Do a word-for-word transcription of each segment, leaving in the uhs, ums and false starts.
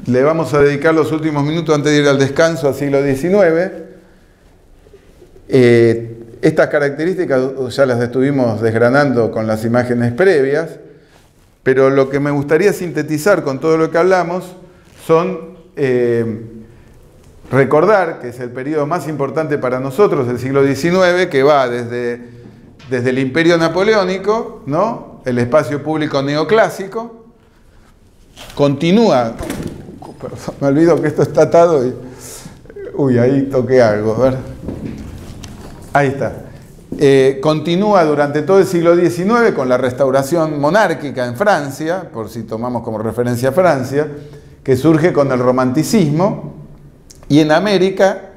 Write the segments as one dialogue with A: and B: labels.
A: le vamos a dedicar los últimos minutos antes de ir al descanso al siglo diecinueve. Eh, estas características ya las estuvimos desgranando con las imágenes previas, pero lo que me gustaría sintetizar con todo lo que hablamos son eh, recordar que es el periodo más importante para nosotros, el siglo diecinueve, que va desde, desde el Imperio Napoleónico, ¿no? El espacio público neoclásico, continúa, perdón, me olvido que esto está atado y, uy, ahí toqué algo, a ver, ahí está, eh, continúa durante todo el siglo diecinueve con la restauración monárquica en Francia, por si tomamos como referencia a Francia, que surge con el romanticismo, y en América,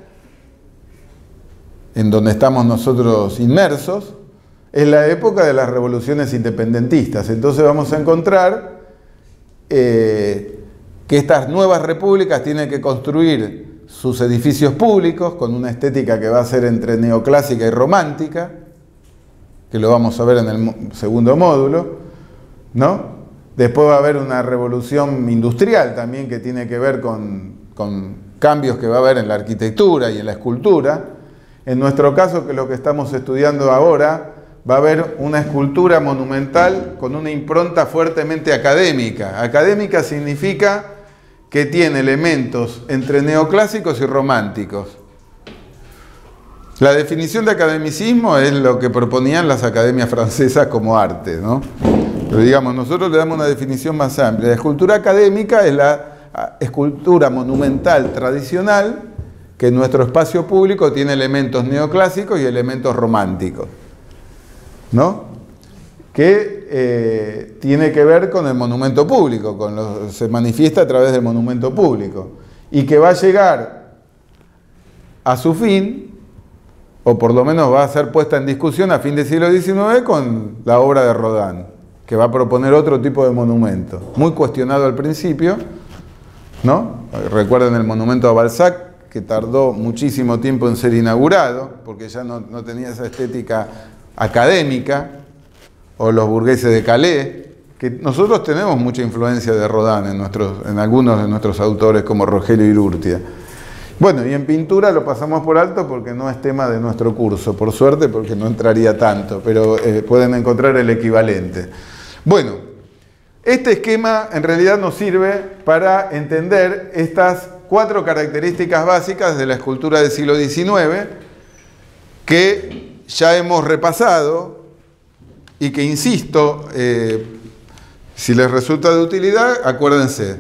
A: en donde estamos nosotros inmersos, es la época de las revoluciones independentistas. Entonces vamos a encontrar eh, que estas nuevas repúblicas tienen que construir sus edificios públicos con una estética que va a ser entre neoclásica y romántica, que lo vamos a ver en el segundo módulo, ¿no? Después va a haber una revolución industrial también que tiene que ver con, con cambios que va a haber en la arquitectura y en la escultura. En nuestro caso, que es lo que estamos estudiando ahora, va a haber una escultura monumental con una impronta fuertemente académica. Académica significa que tiene elementos entre neoclásicos y románticos. La definición de academicismo es lo que proponían las academias francesas como arte, ¿no? Pero digamos, nosotros le damos una definición más amplia. La escultura académica es la escultura monumental tradicional que en nuestro espacio público tiene elementos neoclásicos y elementos románticos, ¿no? Que eh, tiene que ver con el monumento público, con lo, se manifiesta a través del monumento público, y que va a llegar a su fin, o por lo menos va a ser puesta en discusión a fin del siglo diecinueve con la obra de Rodin, que va a proponer otro tipo de monumento, muy cuestionado al principio, ¿no? Recuerden el monumento a Balzac, que tardó muchísimo tiempo en ser inaugurado, porque ya no, no tenía esa estética académica, o los burgueses de Calais, que nosotros tenemos mucha influencia de Rodin en, nuestros, en algunos de nuestros autores como Rogelio Urrutia. Bueno, y en pintura lo pasamos por alto porque no es tema de nuestro curso, por suerte, porque no entraría tanto, pero eh, pueden encontrar el equivalente. Bueno, este esquema en realidad nos sirve para entender estas cuatro características básicas de la escultura del siglo diecinueve que ya hemos repasado y que, insisto, eh, si les resulta de utilidad, acuérdense.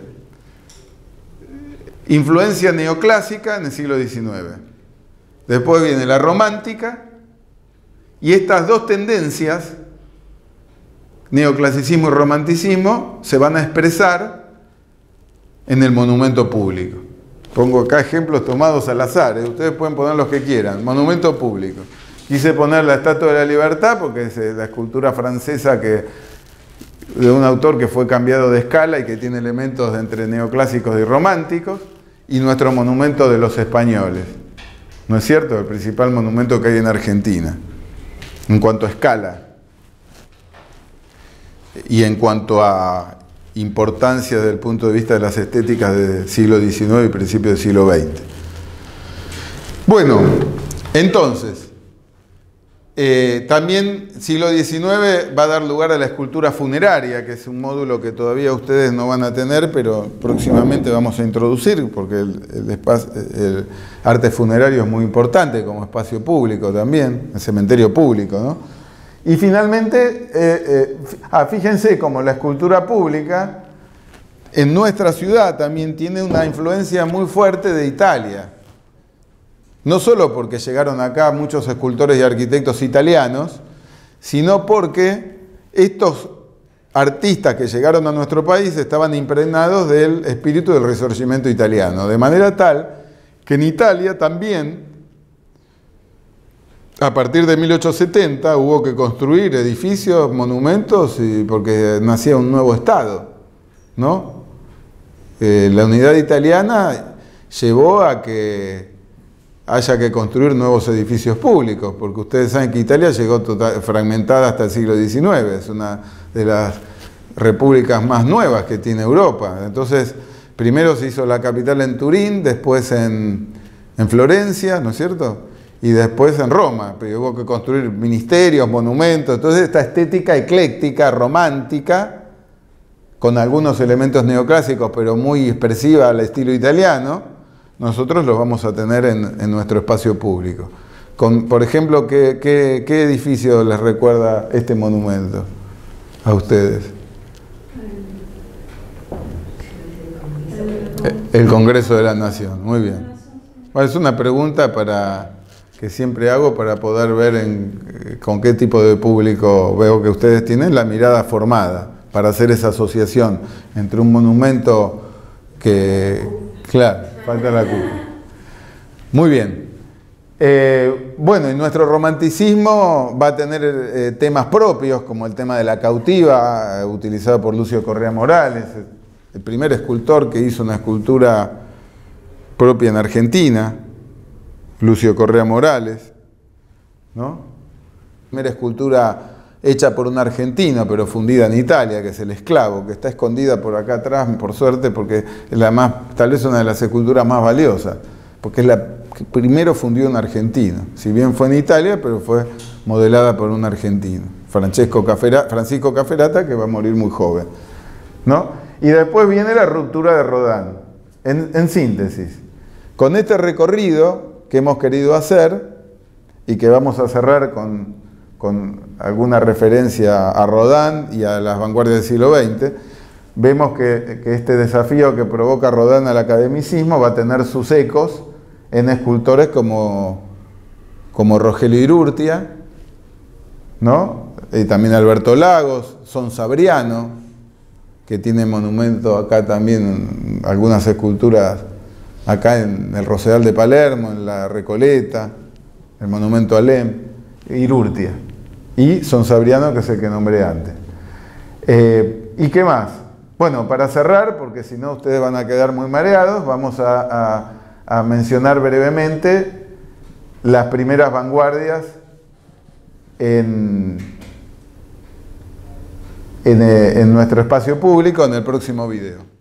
A: Influencia neoclásica en el siglo diecinueve. Después viene la romántica, y estas dos tendencias, neoclasicismo y romanticismo, se van a expresar en el monumento público. Pongo acá ejemplos tomados al azar, ¿eh? Ustedes pueden poner los que quieran. Monumento público. Quise poner la Estatua de la Libertad porque es la escultura francesa que, de un autor que fue cambiado de escala y que tiene elementos de entre neoclásicos y románticos, y nuestro monumento de los españoles. ¿No es cierto? El principal monumento que hay en Argentina, en cuanto a escala y en cuanto a importancia desde el punto de vista de las estéticas del siglo diecinueve y principios del siglo veinte. Bueno, entonces, eh, también siglo diecinueve va a dar lugar a la escultura funeraria, que es un módulo que todavía ustedes no van a tener, pero próximamente vamos a introducir, porque el, el, espacio, el arte funerario es muy importante como espacio público también, el cementerio público, ¿no? Y finalmente, eh, eh, ah, fíjense cómo la escultura pública en nuestra ciudad también tiene una influencia muy fuerte de Italia. No solo porque llegaron acá muchos escultores y arquitectos italianos, sino porque estos artistas que llegaron a nuestro país estaban impregnados del espíritu del Risorgimento italiano, de manera tal que en Italia también, a partir de mil ochocientos setenta, hubo que construir edificios, monumentos, y porque nacía un nuevo Estado, ¿no? Eh, la unidad italiana llevó a que haya que construir nuevos edificios públicos, porque ustedes saben que Italia llegó total, fragmentada hasta el siglo diecinueve, es una de las repúblicas más nuevas que tiene Europa. Entonces, primero se hizo la capital en Turín, después en, en Florencia, ¿no es cierto? Y después en Roma, pero hubo que construir ministerios, monumentos. Entonces esta estética ecléctica, romántica, con algunos elementos neoclásicos, pero muy expresiva al estilo italiano, nosotros los vamos a tener en, en nuestro espacio público. Con, por ejemplo, ¿qué, qué, ¿qué edificio les recuerda este monumento a ustedes? El Congreso de la Nación, muy bien. Bueno, es una pregunta para, que siempre hago para poder ver en, con qué tipo de público veo que ustedes tienen la mirada formada para hacer esa asociación entre un monumento que, claro, falta la cúpula. Muy bien. Eh, bueno, y nuestro romanticismo va a tener eh, temas propios, como el tema de la cautiva, eh, utilizado por Lucio Correa Morales, el primer escultor que hizo una escultura propia en Argentina, Lucio Correa Morales, ¿no? Primera escultura hecha por un argentino, pero fundida en Italia, que es el Esclavo, que está escondida por acá atrás, por suerte, porque es la más, tal vez una de las esculturas más valiosas, porque es la que primero fundió un argentino, si bien fue en Italia, pero fue modelada por un argentino, Francesco Cafera, Francisco Caferata, que va a morir muy joven, ¿no? Y después viene la ruptura de Rodin, en, en síntesis. Con este recorrido que hemos querido hacer, y que vamos a cerrar con, con alguna referencia a Rodin y a las vanguardias del siglo veinte, vemos que, que este desafío que provoca Rodin al academicismo va a tener sus ecos en escultores como, como Rogelio Irurtia, ¿no? Y también Alberto Lagos, Son Sabriano, que tiene monumento acá también, algunas esculturas acá en el Rosedal de Palermo, en la Recoleta, el monumento a Lem, Irurtia, y Son Sabriano, que es el que nombré antes. Eh, ¿Y qué más? Bueno, para cerrar, porque si no ustedes van a quedar muy mareados, vamos a, a a mencionar brevemente las primeras vanguardias en, en, en nuestro espacio público en el próximo video.